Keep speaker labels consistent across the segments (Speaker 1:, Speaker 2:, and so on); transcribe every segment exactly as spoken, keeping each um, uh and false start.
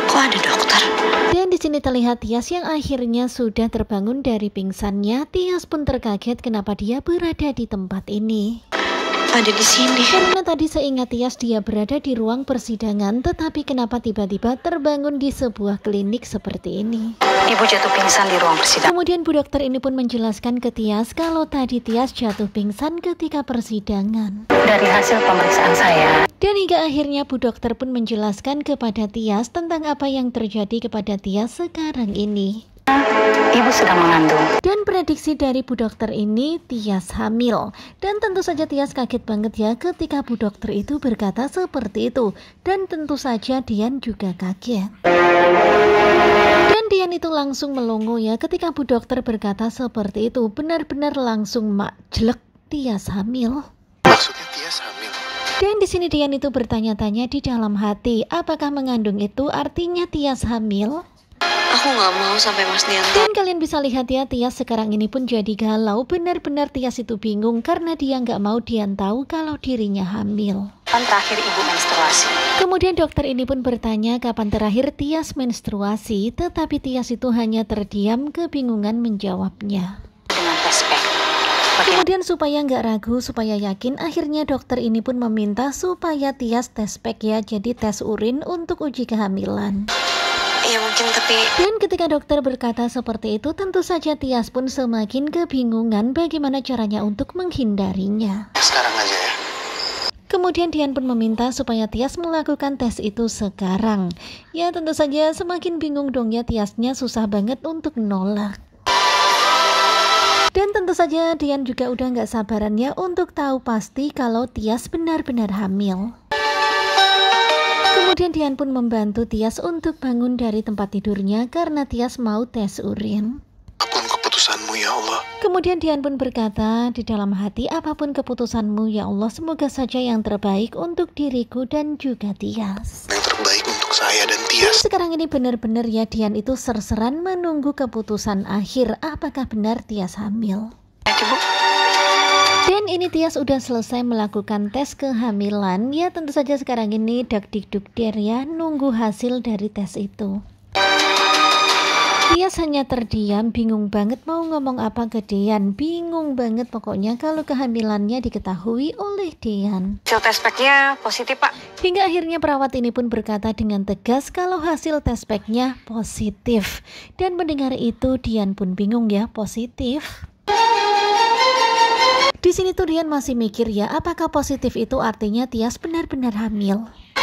Speaker 1: Kok ada dokter?
Speaker 2: Dan di sini terlihat Tias yang akhirnya sudah terbangun dari pingsannya. Tias pun terkaget kenapa dia berada di tempat ini.
Speaker 1: Ada di sini.
Speaker 2: Karena tadi seingat Tias dia berada di ruang persidangan, tetapi kenapa tiba-tiba terbangun di sebuah klinik seperti ini.
Speaker 1: Ibu jatuh pingsan di ruang persidangan.
Speaker 2: Kemudian Bu Dokter ini pun menjelaskan ke Tias kalau tadi Tias jatuh pingsan ketika persidangan.
Speaker 1: Dari hasil pemeriksaan saya.
Speaker 2: Dan hingga akhirnya Bu Dokter pun menjelaskan kepada Tias tentang apa yang terjadi kepada Tias sekarang ini.
Speaker 1: Ibu sedang mengandung.
Speaker 2: Dan prediksi dari Bu Dokter ini Tias hamil. Dan tentu saja Tias kaget banget ya ketika Bu Dokter itu berkata seperti itu. Dan tentu saja Dian juga kaget. Dan Dian itu langsung melongo ya ketika Bu Dokter berkata seperti itu. Benar-benar langsung mak jelek, Tias hamil.
Speaker 3: Maksudnya Tias hamil?
Speaker 2: Dan di sini Dian itu bertanya-tanya di dalam hati, apakah mengandung itu artinya Tias hamil?
Speaker 1: Aku nggak mau sampai Mas Dian tahu.
Speaker 2: Dan kalian bisa lihat ya, Tias sekarang ini pun jadi galau. Benar-benar Tias itu bingung karena dia nggak mau Dian tahu kalau dirinya hamil.
Speaker 1: Kapan terakhir ibu menstruasi?
Speaker 2: Kemudian dokter ini pun bertanya kapan terakhir Tias menstruasi, tetapi Tias itu hanya terdiam kebingungan menjawabnya.
Speaker 1: Dengan tes pack.
Speaker 2: Kemudian supaya nggak ragu, supaya yakin, akhirnya dokter ini pun meminta supaya Tias tes pack ya, jadi tes urin untuk uji kehamilan.
Speaker 1: Iya mungkin tapi.
Speaker 2: Dan ketika dokter berkata seperti itu, tentu saja Tias pun semakin kebingungan bagaimana caranya untuk menghindarinya.
Speaker 3: Sekarang aja ya.
Speaker 2: Kemudian Dian pun meminta supaya Tias melakukan tes itu sekarang. Ya tentu saja semakin bingung dong ya, Tiasnya susah banget untuk nolak. Dan tentu saja Dian juga udah nggak sabaran ya untuk tahu pasti kalau Tias benar-benar hamil. Kemudian Dian pun membantu Tias untuk bangun dari tempat tidurnya karena Tias mau tes urin.
Speaker 3: Apapun keputusanmu ya Allah.
Speaker 2: Kemudian Dian pun berkata di dalam hati, apapun keputusanmu ya Allah, semoga saja yang terbaik untuk diriku dan juga Tias.
Speaker 3: Yang terbaik untuk saya dan
Speaker 2: Dan
Speaker 3: Tias.
Speaker 2: sekarang ini benar-benar ya Dian itu serseran menunggu keputusan akhir apakah benar Tias hamil.
Speaker 1: Ibu.
Speaker 2: Dan ini Tias udah selesai melakukan tes kehamilan. Ya tentu saja sekarang ini dak-dik-duk der ya, nunggu hasil dari tes itu. Tias hanya terdiam, bingung banget mau ngomong apa ke Dian. Bingung banget pokoknya kalau kehamilannya diketahui oleh Dian.
Speaker 1: Hasil tes packnya positif pak.
Speaker 2: Hingga akhirnya perawat ini pun berkata dengan tegas kalau hasil tes packnya positif. Dan mendengar itu Dian pun bingung ya, positif. Di sini tuh Dian masih mikir ya, apakah positif itu artinya Tias benar-benar hamil.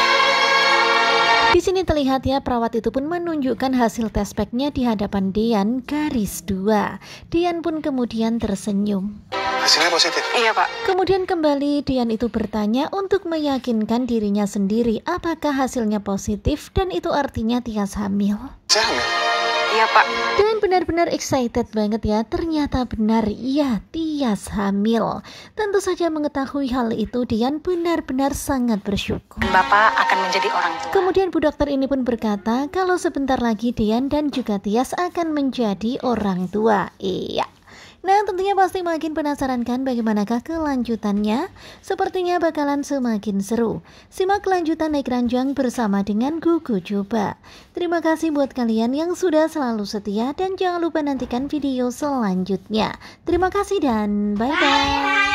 Speaker 2: Di sini terlihat ya perawat itu pun menunjukkan hasil tes packnya di hadapan Dian garis dua. Dian pun kemudian tersenyum.
Speaker 3: Hasilnya positif?
Speaker 1: Iya pak.
Speaker 2: Kemudian kembali Dian itu bertanya untuk meyakinkan dirinya sendiri apakah hasilnya positif dan itu artinya Tias hamil.
Speaker 3: Saya hamil?
Speaker 1: Iya pak.
Speaker 2: Dan benar-benar excited banget ya, ternyata benar ya Tias hamil. Tentu saja mengetahui hal itu Dian benar-benar sangat bersyukur.
Speaker 1: Bapak akan menjadi orang tua.
Speaker 2: Kemudian Bu Dokter ini pun berkata kalau sebentar lagi Dian dan juga Tias akan menjadi orang tua. Iya. Nah tentunya pasti makin penasaran kan bagaimanakah kelanjutannya? Sepertinya bakalan semakin seru. Simak kelanjutan naik ranjang bersama dengan Gugu Coba. Terima kasih buat kalian yang sudah selalu setia dan jangan lupa nantikan video selanjutnya. Terima kasih dan bye-bye.